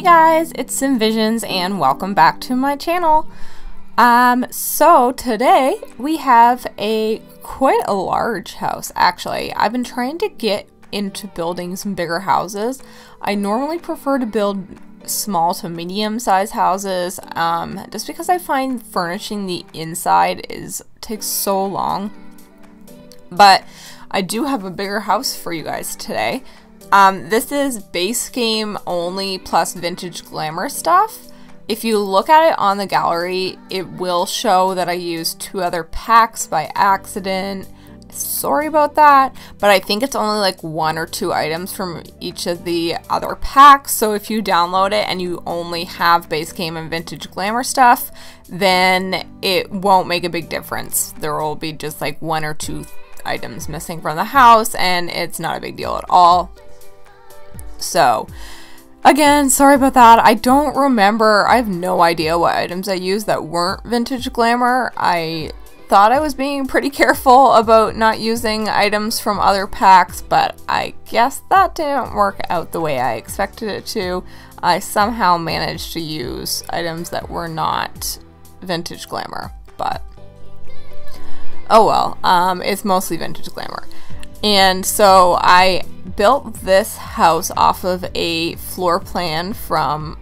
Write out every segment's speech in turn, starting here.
guys, it's SimVisions and welcome back to my channel. So today we have quite a large house actually. I've been trying to get into building some bigger houses. I normally prefer to build small to medium sized houses just because I find furnishing the inside takes so long. But I do have a bigger house for you guys today. This is base game only plus vintage glamour stuff. If you look at it on the gallery, it will show that I used 2 other packs by accident. Sorry about that, but I think it's only like 1 or 2 items from each of the other packs. So if you download it and you only have base game and vintage glamour stuff, then it won't make a big difference. There will be just like 1 or 2 items missing from the house and it's not a big deal at all. So again, sorry about that. I don't remember. I have no idea what items I used that weren't vintage glamour. I thought I was being pretty careful about not using items from other packs, but I guess that didn't work out the way I expected it to. I somehow managed to use items that were not vintage glamour, but oh well. It's mostly vintage glamour. And so I built this house off of a house plan from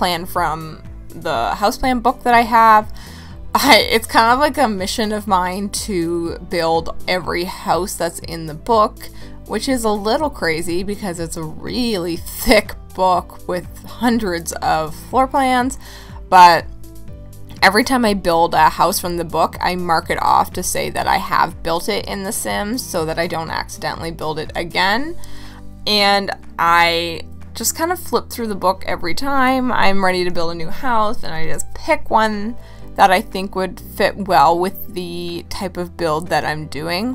the house plan book that I have. It's kind of like a mission of mine to build every house that's in the book, which is a little crazy because it's a really thick book with hundreds of floor plans, but every time I build a house from the book, I mark it off to say that I have built it in The Sims so that I don't accidentally build it again. And I just kind of flip through the book every time I'm ready to build a new house, and I just pick one that I think would fit well with the type of build that I'm doing.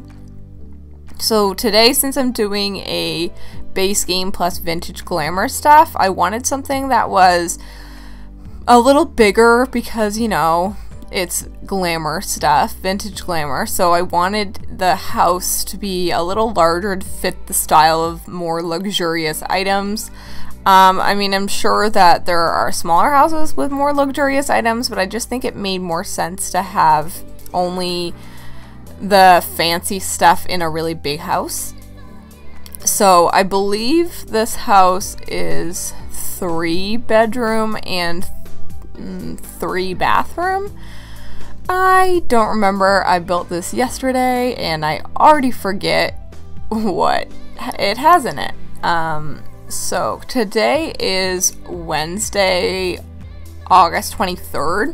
So today, since I'm doing a base game plus vintage glamour stuff, I wanted something that was a little bigger because, you know, it's glamour stuff, vintage glamour, so I wanted the house to be a little larger to fit the style of more luxurious items. I mean, I'm sure that there are smaller houses with more luxurious items, but I just think it made more sense to have only the fancy stuff in a really big house. So I believe this house is 3 bedroom and 3 bathroom. I don't remember. I built this yesterday and I already forget what it has in it. So today is Wednesday, August 23rd.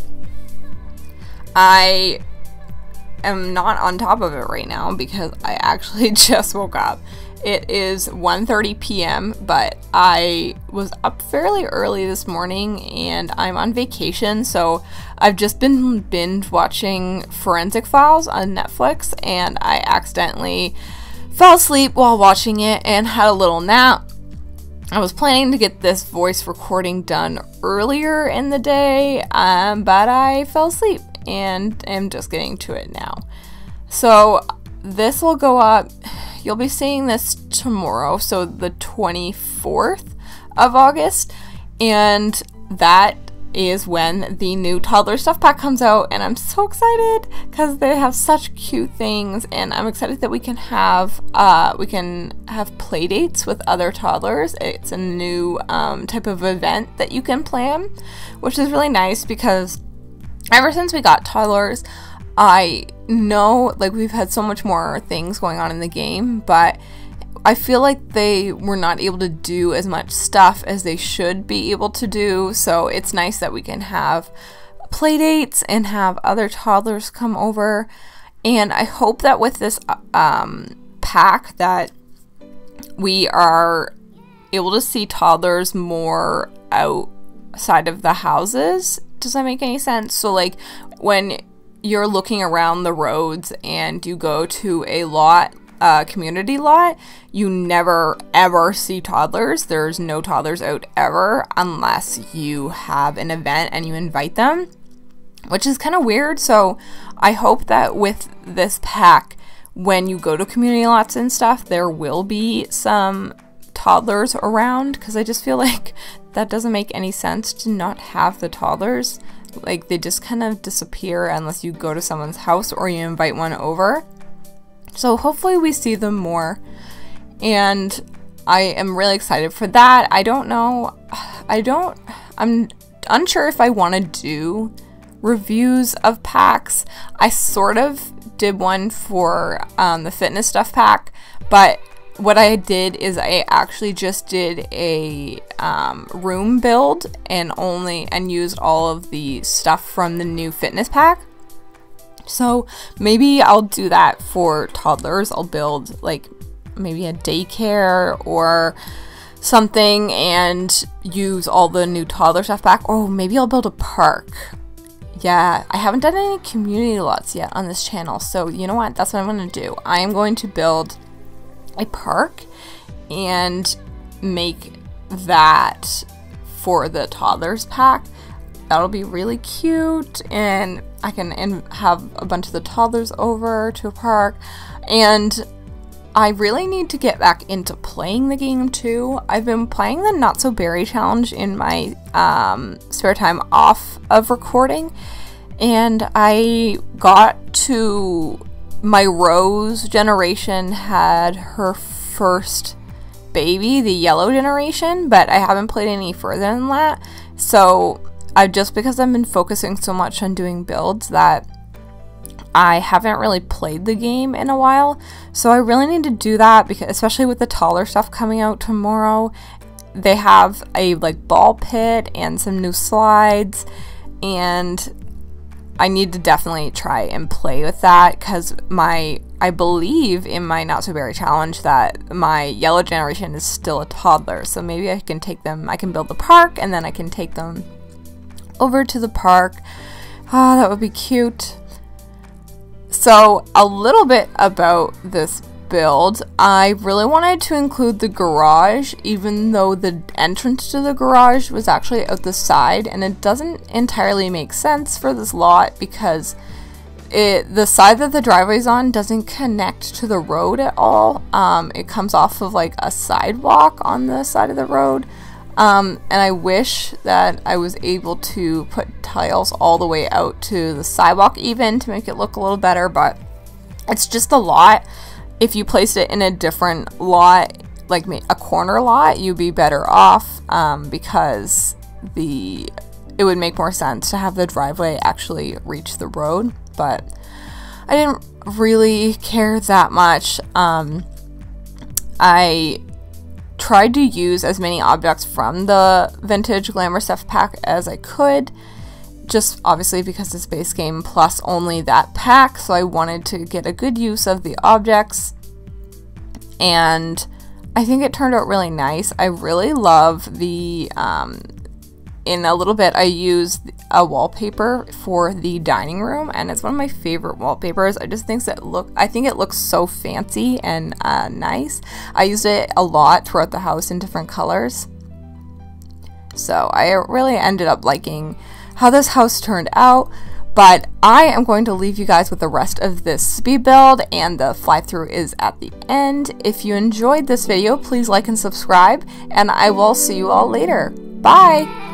I am not on top of it right now because I actually just woke up. It is 1:30 p.m., but I was up fairly early this morning and I'm on vacation, so I've just been binge watching Forensic Files on Netflix, and I accidentally fell asleep while watching it and had a little nap. I was planning to get this voice recording done earlier in the day, but I fell asleep and am just getting to it now. So this will go up. You'll be seeing this tomorrow, so the 24th of August, and that is when the new toddler stuff pack comes out, and I'm so excited because they have such cute things, and I'm excited that we can have play dates with other toddlers. It's a new type of event that you can plan, which is really nice because ever since we got toddlers, I know, like, we've had so much more things going on in the game, but I feel like they were not able to do as much stuff as they should be able to do, so it's nice that we can have play dates and have other toddlers come over. And I hope that with this pack that we are able to see toddlers more outside of the houses. Does that make any sense? So like when you're looking around the roads and you go to a lot, community lot, you never ever see toddlers. There's no toddlers out ever unless you have an event and you invite them, which is kind of weird. So I hope that with this pack, when you go to community lots and stuff, there will be some toddlers around, because I just feel like that doesn't make any sense to not have the toddlers. Like, they just kind of disappear unless you go to someone's house or you invite one over. So hopefully we see them more, and I am really excited for that. I don't know, I'm unsure if I want to do reviews of packs. I sort of did one for the fitness stuff pack, but what I did is I actually just did a room build and used all of the stuff from the new fitness pack. So maybe I'll do that for toddlers. I'll build like maybe a daycare or something and use all the new toddler stuff back. Or maybe I'll build a park. Yeah, I haven't done any community lots yet on this channel, so you know what? That's what I'm going to do. I am going to build a park and make that for the toddlers pack. That'll be really cute, and I can have a bunch of the toddlers over to a park. And I really need to get back into playing the game too. I've been playing the Not So Berry Challenge in my spare time off of recording, and I got to my Rose generation had her first baby, the yellow generation, but I haven't played any further than that. So because I've been focusing so much on doing builds that I haven't really played the game in a while. So I really need to do that, because especially with the taller stuff coming out tomorrow, they have a like ball pit and some new slides, and I need to definitely try and play with that, because I believe in my Not So Berry Challenge that my yellow generation is still a toddler. So maybe I can take them, I can build the park and then I can take them over to the park. Oh, that would be cute. So a little bit about this build. I really wanted to include the garage, even though the entrance to the garage was actually out the side, and it doesn't entirely make sense for this lot because the side that the driveway's on doesn't connect to the road at all. It comes off of like a sidewalk on the side of the road. And I wish that I was able to put tiles all the way out to the sidewalk even to make it look a little better, but it's just a lot. If you placed it in a different lot, like a corner lot, you'd be better off, because it would make more sense to have the driveway actually reach the road, but I didn't really care that much. I tried to use as many objects from the Vintage Glamour Stuff pack as I could, just obviously because it's base game plus only that pack, so I wanted to get a good use of the objects, and I think it turned out really nice. I really love the, in a little bit I used a wallpaper for the dining room, and it's one of my favorite wallpapers. I just think I think it looks so fancy and nice. I used it a lot throughout the house in different colors, so I really ended up liking how this house turned out. But I am going to leave you guys with the rest of this speed build, and the fly-through is at the end. If you enjoyed this video, please like and subscribe, and I will see you all later. Bye!